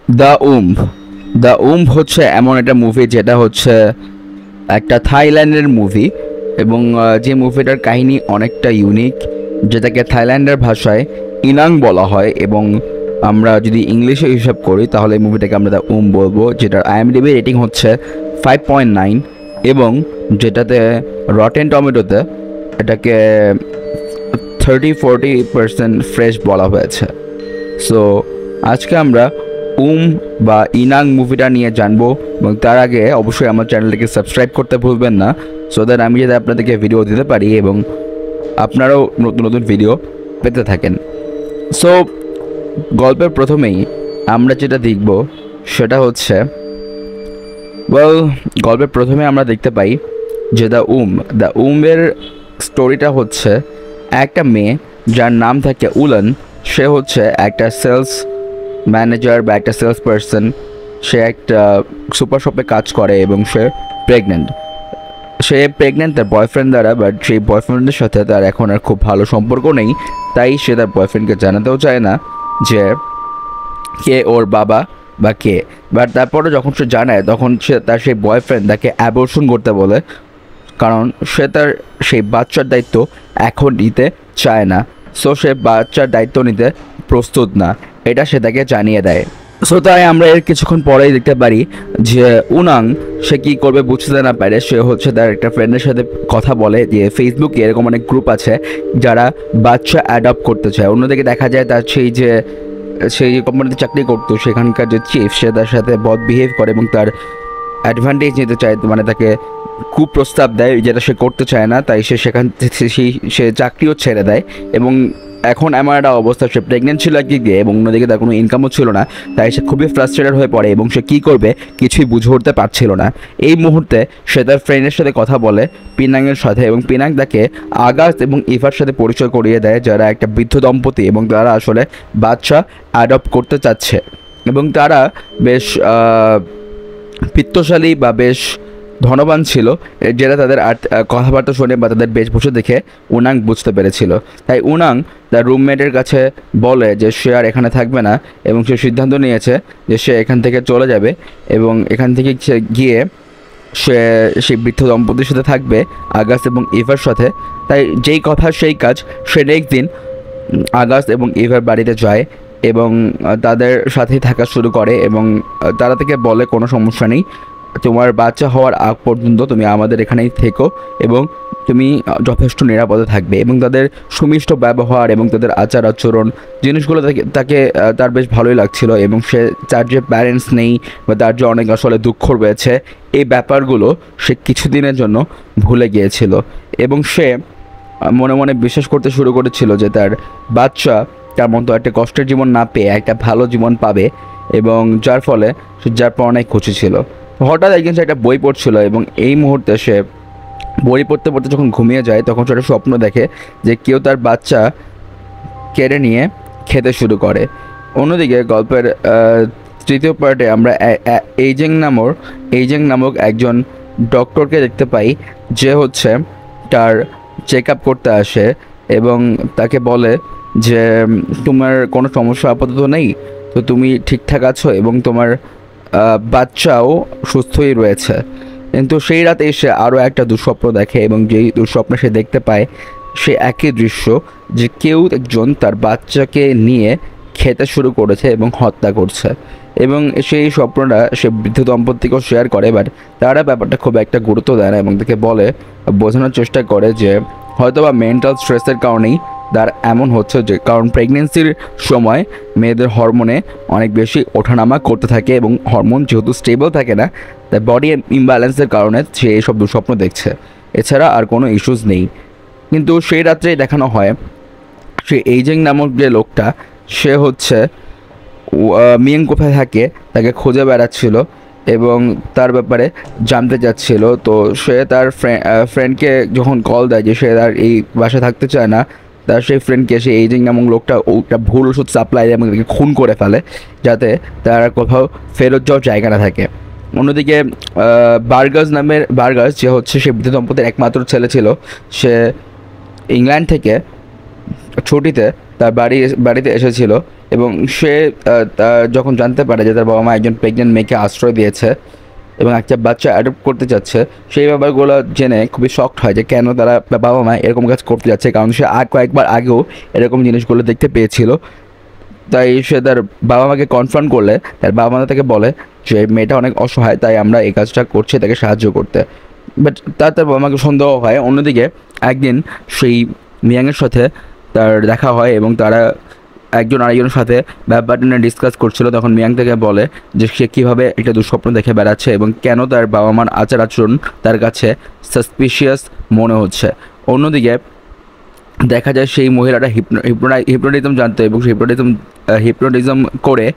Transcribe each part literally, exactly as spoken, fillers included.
The উম্ব the উম্ব হচ্ছে এমন একটা মুভি যেটা হচ্ছে একটা থাইল্যান্ডের মুভি এবং যে মুভিটার কাহিনী অনেকটা ইউনিক, যেটাকে থাইল্যান্ডের ভাষায় ইনাং বলা হয় এবং আমরা যদি ইংলিশে হিসাব করি তাহলে এই মুভিটাকে আমরা দ্য উম্ব বলবো, যেটার আইএমডিবি রেটিং হচ্ছে ফাইভ পয়েন্ট নাইন এবং যেটাতে রটেন টমেটোতে এটাকে থার্টি ফোরটি পার্সেন্ট ফ্রেশ বলা হয়েছে। সো আজকে আমরা উম বা ইনাং মুভিটা নিয়ে জানবো এবং তার আগে অবশ্যই আমার চ্যানেলটিকে সাবস্ক্রাইব করতে ভুলবেন না, সো দ্যাট আমি যাতে আপনাদেরকে ভিডিও দিতে পারি এবং আপনারাও নতুন নতুন ভিডিও পেতে থাকেন। সো গল্পের প্রথমেই আমরা যেটা দেখব সেটা হচ্ছে ওয়েল গল্পের প্রথমে আমরা দেখতে পাই যে দ্য উম দ্য উমের স্টোরিটা হচ্ছে একটা মেয়ে যার নাম থাকে উলান। সে হচ্ছে একটা সেলস ম্যানেজার বা একটা সেলস পারসন। সে একটা সুপার শপে কাজ করে এবং সে প্রেগনেন্ট। সে প্রেগনেন্ট তার বয়ফ্রেন্ড দ্বারা, বাট সেই বয়ফ্রেন্ডের সাথে তার এখন আর খুব ভালো সম্পর্ক নেই, তাই সে তার বয়ফ্রেন্ডকে জানাতেও চায় না যে কে ওর বাবা বা কে। বাট তারপরে যখন সে জানায় তখন সে তার সেই বয়ফ্রেন্ড তাকে অ্যাবর্শন করতে বলে, কারণ সে তার সেই বাচ্চার দায়িত্ব এখন নিতে চায় না। সো সে বাচ্চার দায়িত্ব নিতে প্রস্তুত না, এটা সে তাকে জানিয়ে দেয়। সো তাই আমরা এর কিছুক্ষণ পরেই দেখতে পারি যে উনাং সে কী করবে বুঝতে না পারে সে হচ্ছে তার একটা ফ্রেন্ডের সাথে কথা বলে যে ফেসবুকে এরকম অনেক গ্রুপ আছে যারা বাচ্চা অ্যাডপ্ট করতে চায়। অন্যদিকে দেখা যায় তার সেই যে সেই কোম্পানিতে চাকরি করতো সেখানকার যে চিফ সে তার সাথে বদ বিহেভ করে এবং তার অ্যাডভান্টেজ নিতে চায়, মানে তাকে কুপ্রস্তাব দেয় যেটা সে করতে চায় না, তাই সে সেখান থেকে সেই সে চাকরিও ছেড়ে দেয়। এবং এখন এমন একটা অবস্থা সে প্রেগনেন্ট ছিল একদিকে এবং অন্যদিকে তার কোনো ইনকামও ছিল না, তাই সে খুবই ফ্রাস্ট্রেটেড হয়ে পড়ে এবং সে কী করবে কিছুই বুঝে উঠতে পারছিল না। এই মুহূর্তে সে তার ফ্রেন্ডের সাথে কথা বলে পিনাংয়ের সাথে এবং পিনাং তাকে আগাস্ট এবং ইভার সাথে পরিচয় করিয়ে দেয়, যারা একটা বৃদ্ধ দম্পতি এবং তারা আসলে বাচ্চা অ্যাডপ্ট করতে চাচ্ছে এবং তারা বেশ পিত্তশালী বা বেশ ধনবান ছিল, যেটা তাদের কথাবার্তা শুনে বা তাদের বেশভূষা দেখে উনাং বুঝতে পেরেছিল। তাই উনাং তার রুমমেটের কাছে বলে যে সে আর এখানে থাকবে না এবং সে সিদ্ধান্ত নিয়েছে যে সে এখান থেকে চলে যাবে এবং এখান থেকে সে গিয়ে সে সেই বৃদ্ধ দম্পতির সাথে থাকবে আগাস্ট এবং ইভার সাথে। তাই যেই কথা সেই কাজ, সে নেক্সট দিন আগাস্ট এবং ইভার বাড়িতে যায় এবং তাদের সাথেই থাকা শুরু করে এবং তারা থেকে বলে কোনো সমস্যা নেই, তোমার বাচ্চা হওয়ার আগ পর্যন্ত তুমি আমাদের এখানেই থেকো এবং তুমি যথেষ্ট নিরাপদে থাকবে। এবং তাদের সুমিষ্ট ব্যবহার এবং তাদের আচার আচরণ জিনিসগুলো তাকে তাকে তার বেশ ভালোই লাগছিল এবং সে তার যে প্যারেন্টস নেই বা তার যে অনেক আসলে দুঃখ রয়েছে এই ব্যাপারগুলো সে কিছুদিনের জন্য ভুলে গিয়েছিল এবং সে মনে মনে বিশ্বাস করতে শুরু করেছিল যে তার বাচ্চা তার মতো একটা কষ্টের জীবন না পেয়ে একটা ভালো জীবন পাবে এবং যার ফলে সে যার পর অনেক খুশি ছিল। হঠাৎ একদিন সে একটা বই পড়ছিল এবং এই মুহূর্তে সে বই পড়তে পড়তে যখন ঘুমিয়ে যায় তখন সে একটা স্বপ্ন দেখে যে কেউ তার বাচ্চা কেড়ে নিয়ে খেতে শুরু করে। অন্যদিকে গল্পের তৃতীয় পার্টে আমরা এইজেং নামক এইজেং নামক একজন ডক্টরকে দেখতে পাই, যে হচ্ছে তার চেক আপ করতে আসে এবং তাকে বলে যে তোমার কোনো সমস্যা আপাতত নেই, তো তুমি ঠিকঠাক আছো এবং তোমার বাচ্চাও সুস্থই রয়েছে। কিন্তু সেই রাতে সে আরও একটা দুঃস্বপ্ন দেখে এবং যেই দুঃস্বপ্নে সে দেখতে পায় সে একই দৃশ্য, যে কেউ একজন তার বাচ্চাকে নিয়ে খেতে শুরু করেছে এবং হত্যা করছে। এবং সেই স্বপ্নটা সে বৃদ্ধ দম্পতিকেও শেয়ার করে, বাট তারা ব্যাপারটা খুব একটা গুরুত্ব দেয় না এবং তাকে বলে বোঝানোর চেষ্টা করে যে হয়তো বা মেন্টাল স্ট্রেসের কারণেই তার এমন হচ্ছে, যে কারণ প্রেগনেন্সির সময় মেয়েদের হরমোনে অনেক বেশি ওঠানামা করতে থাকে এবং হরমোন যেহেতু স্টেবল থাকে না তাই বডি ইমব্যালেন্সের কারণে সে এইসব দুঃস্বপ্ন দেখছে, এছাড়া আর কোনো ইস্যুস নেই। কিন্তু সেই রাত্রেই দেখানো হয় সে এইজেং নামক যে লোকটা সে হচ্ছে মিয়াং কোথায় থাকে তাকে খুঁজে বেড়াচ্ছিল এবং তার ব্যাপারে জানতে চাচ্ছিল। তো সে তার ফ্রেন্ডকে যখন কল দেয় যে সে তার এই বাসায় থাকতে চায় না, তার সেই ফ্রেন্ডকে সেই এইজিং নামক লোকটা ওটা ভুল ওষুধ সাপ্লাই এবং তাকে খুন করে ফেলে যাতে তার কোথাও ফেরত যাওয়ার জায়গা না থাকে। অন্যদিকে বার্গার্স নামের বার্গার্স যে হচ্ছে সে বৃদ্ধ দম্পতির একমাত্র ছেলে ছিল, সে ইংল্যান্ড থেকে ছুটিতে তার বাড়ি বাড়িতে এসেছিল এবং সে যখন জানতে পারে যে তার বাবা মা একজন প্রেগনেন্ট মেয়েকে আশ্রয় দিয়েছে এবং একটা বাচ্চা অ্যাডপ্ট করতে চাচ্ছে, সেই ব্যাপারগুলো জেনে খুবই শকড হয় যে কেন তারা বাবা মা এরকম কাজ করতে যাচ্ছে, কারণ সে আর কয়েকবার আগেও এরকম জিনিসগুলো দেখতে পেয়েছিল। তাই সে তার বাবা মাকে কনফার্ম করলে তার বাবা মা তাকে বলে যে মেয়েটা অনেক অসহায়, তাই আমরা এই কাজটা করছি তাকে সাহায্য করতে। বাট তার তার বাবা মাকে সন্দেহ হয়। অন্যদিকে একদিন সেই মিয়াংয়ের সাথে তার দেখা হয় এবং তারা একজন আরেকজনের সাথে ব্যাপারটা নিয়ে ডিসকাস করছিল। তখন মিয়াং থেকে বলে যে সে কীভাবে একটা দুঃস্বপ্ন দেখে বেড়াচ্ছে এবং কেন তার বাবা মার আচার আচরণ তার কাছে সাসপিশিয়াস মনে হচ্ছে। অন্যদিকে দেখা যায় সেই মহিলাটা হিপনো হিপনোটিজম জানতো এবং সেই হিপনোটিজম হিপনোটিজম করে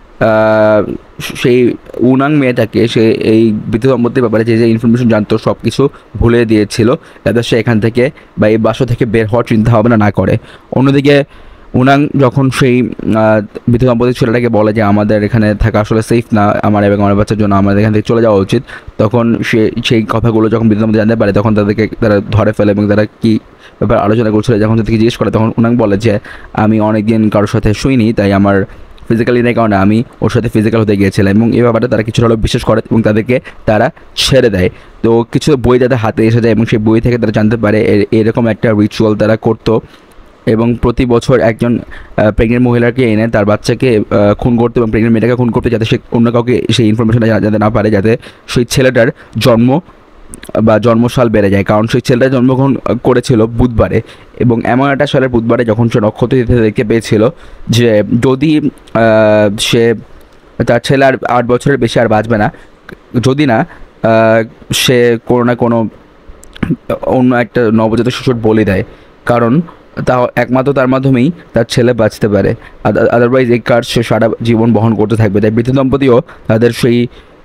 সেই উনাং মেয়েটাকে সে এই বৃদ্ধ দম্পতির ব্যাপারে যে যে ইনফরমেশন জানতো সব কিছু ভুলে দিয়েছিল, যাতে সে এখান থেকে বা এই বাসা থেকে বের হওয়ার চিন্তা ভাবনা না করে। অন্যদিকে উনাং যখন সেই বৃদ্ধ দম্পতির ছেলেটাকে বলে যে আমাদের এখানে থাকা আসলে সেফ না, আমার এবং আমার বাচ্চার জন্য আমাদের এখান থেকে চলে যাওয়া উচিত, তখন সে সেই কথাগুলো যখন বৃদ্ধ দম্পতি জানতে পারে তখন তাদেরকে তারা ধরে ফেলে এবং তারা কী ব্যাপার আলোচনা করছিল। যখন তাদেরকে জিজ্ঞেস করে তখন উনাং বলে যে আমি অনেকদিন কারোর সাথে শুইনি, তাই আমার ফিজিক্যালি নেই কারণে আমি ওর সাথে ফিজিক্যাল হতে গিয়েছিলাম, এবং এই ব্যাপারটা তারা কিছুটা হলেও বিশ্বাস করে এবং তাদেরকে তারা ছেড়ে দেয়। তো কিছু বই তাদের হাতে এসে যায় এবং সেই বই থেকে তারা জানতে পারে এরকম একটা রিচুয়াল তারা করতো এবং প্রতি বছর একজন প্রেগনেন্ট মহিলাকে এনে তার বাচ্চাকে খুন করতে এবং প্রেগনেন্ট মেয়েটাকে খুন করতে, যাতে সে অন্য কাউকে সেই ইনফরমেশনটা জানাতে না পারে, যাতে সেই ছেলেটার জন্ম বা জন্মসাল বেড়ে যায়। কারণ সেই ছেলেটা জন্মগ্রহণ করেছিল বুধবারে এবং এমন একটা সালের বুধবারে যখন সে নক্ষত্র দেখতে পেয়েছিল যে যদি সে তার ছেলে আর আট বছরের বেশি আর বাঁচবে না, যদি না সে কোনো না কোনো অন্য একটা নবজাতক শিশুর বলি দেয়, কারণ তা একমাত্র তার মাধ্যমেই তার ছেলে বাঁচতে পারে, আদারওয়াইজ এই কাজ সে সারা জীবন বহন করতে থাকবে। তাই বৃদ্ধ দম্পতিও তাদের সেই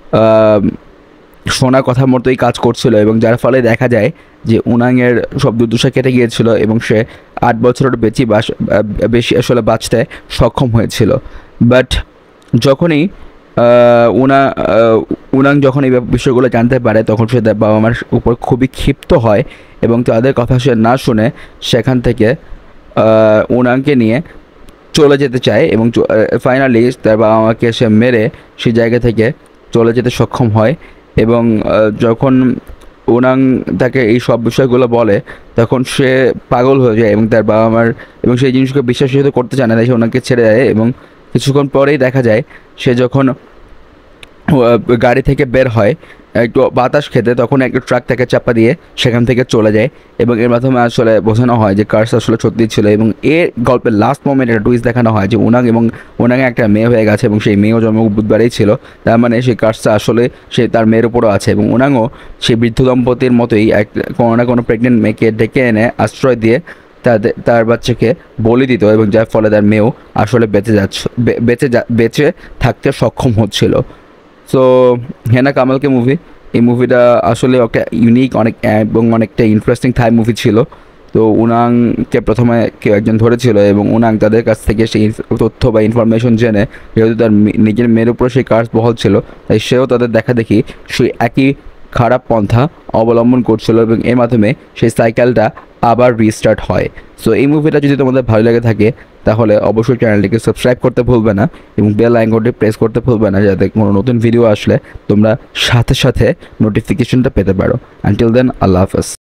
শোনা কথা মতোই কাজ করছিল এবং যার ফলে দেখা যায় যে উনাংয়ের সব দুর্দশা কেটে গিয়েছিল এবং সে আট বছরের বেশি বাস বেশি আসলে বাঁচতে সক্ষম হয়েছিল। বাট যখনই উনা উনাং যখন এই বিষয়গুলো জানতে পারে তখন সে তার বাবা মার উপর খুবই ক্ষিপ্ত হয় এবং তাদের কথা সে না শুনে সেখান থেকে উনাংকে নিয়ে চলে যেতে চায় এবং ফাইনালি তার বাবা মাকে সে মেরে সেই জায়গা থেকে চলে যেতে সক্ষম হয়। এবং যখন উনাং তাকে এই সব বিষয়গুলো বলে তখন সে পাগল হয়ে যায় এবং তার বাবা মার এবং সেই জিনিসকে বিশ্বাসিত করতে চায় না, তাই সে ওনাকে ছেড়ে দেয়। এবং কিছুক্ষণ পরেই দেখা যায় সে যখন গাড়ি থেকে বের হয় একটু বাতাস খেতে, তখন একটা ট্রাক তাকে চাপা দিয়ে সেখান থেকে চলে যায় এবং এর মাধ্যমে আসলে বোঝানো হয় যে কার্স আসলে সত্যি ছিল। এবং এর গল্পের লাস্ট মোমেন্ট একটা টুইস্ট দেখানো হয় যে উনাং এবং উনাংয়ে একটা মেয়ে হয়ে গেছে এবং সেই মেয়েও জন্ম বুধবারেই ছিল, তার মানে সেই কার্সটা আসলে সে তার মেয়ের উপরও আছে এবং উনাংও সেই বৃদ্ধ দম্পতির মতোই এক কোনো না কোনো প্রেগনেন্ট মেয়েকে ডেকে এনে আশ্রয় দিয়ে তাদের তার বাচ্চাকে বলি দিত এবং যার ফলে তার মেয়েও আসলে বেঁচে যাচ্ছে বেঁচে বেঁচে থাকতে সক্ষম হচ্ছিল। সো হেনা কামালকে মুভি, এই মুভিটা আসলে একটা ইউনিক অনেক এবং অনেকটা ইন্টারেস্টিং থাই মুভি ছিল। তো উনাংকে প্রথমে কেউ একজন ধরেছিল এবং উনাং তাদের কাছ থেকে সেই তথ্য বা ইনফরমেশন জেনে, যেহেতু তার নিজের মেয়ের উপরে সেই কাজ বহাল ছিল, তাই সেও তাদের দেখা দেখি সেই একই খারাপ পন্থা অবলম্বন করছিল এবং এর মাধ্যমে সেই সাইকেলটা আবার রিস্টার্ট হয়। সো এই মুভিটা যদি তোমাদের ভালো লেগে থাকে তাহলে অবশ্যই চ্যানেলটিকে সাবস্ক্রাইব করতে ভুলবে না এবং বেল আইকনটি প্রেস করতে ভুলবে না, যাতে কোনো নতুন ভিডিও আসলে তোমরা সাথে সাথে নোটিফিকেশনটা পেতে পারো। আনটিল দেন, আল্লাহ হাফেজ।